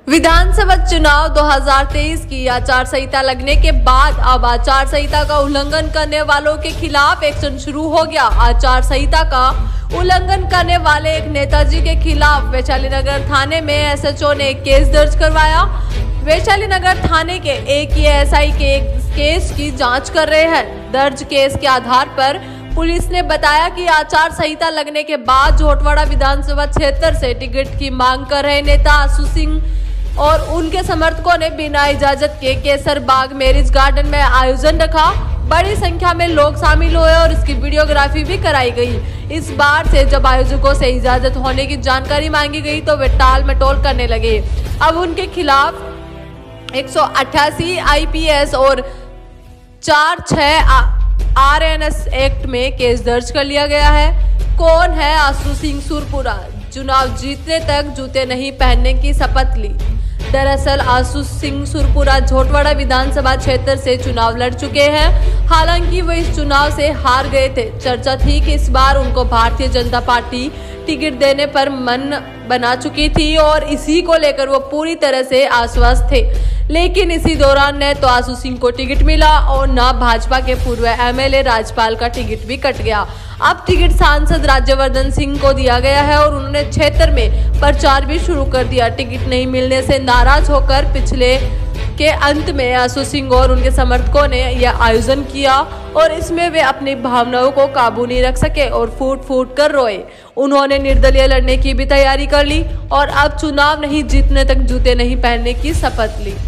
विधानसभा चुनाव 2023 की आचार संहिता लगने के बाद अब आचार संहिता का उल्लंघन करने वालों के खिलाफ एक्शन शुरू हो गया। आचार संहिता का उल्लंघन करने वाले एक नेताजी के खिलाफ वैशाली नगर थाने में एसएचओ ने एक केस दर्ज करवाया। वैशाली नगर थाने के एक एएसआई के केस की जांच कर रहे हैं। दर्ज केस के आधार पर पुलिस ने बताया कि आचार संहिता लगने के बाद जोटवाड़ा विधानसभा क्षेत्र से टिकट की मांग कर रहे नेता आशु सिंह और उनके समर्थकों ने बिना इजाजत के केसर बाग मैरिज गार्डन में आयोजन रखा। बड़ी संख्या में लोग शामिल हुए और इसकी वीडियोग्राफी भी कराई गई। इस बार से जब आयोजकों से इजाजत होने की जानकारी मांगी गई तो वे टाल मटोल करने लगे। अब उनके खिलाफ 188 IPS और 46 RNS एक्ट में केस दर्ज कर लिया गया है। कौन है आशु सिंह सुरपुरा? चुनाव जीतने तक जूते नहीं पहनने की शपथ ली। दरअसल आशु सिंह सुरपुरा जोटवाड़ा विधानसभा क्षेत्र से चुनाव लड़ चुके हैं। हालांकि वो इस चुनाव से हार गए थे। चर्चा थी कि इस बार उनको भारतीय जनता पार्टी टिकट देने पर मन बना चुकी थी और इसी को लेकर वो पूरी तरह से आश्वस्त थे। लेकिन इसी दौरान न तो आशु सिंह को टिकट मिला और न भाजपा के पूर्व MLA राजपाल का टिकट भी कट गया। अब टिकट सांसद राज्यवर्धन सिंह को दिया गया है और उन्होंने क्षेत्र में प्रचार भी शुरू कर दिया। टिकट नहीं मिलने से नाराज होकर पिछले के अंत में आशु सिंह और उनके समर्थकों ने यह आयोजन किया और इसमें वे अपनी भावनाओं को काबू नहीं रख सके और फूट फूट कर रोए। उन्होंने निर्दलीय लड़ने की भी तैयारी कर ली और अब चुनाव नहीं जीतने तक जूते नहीं पहनने की शपथ ली।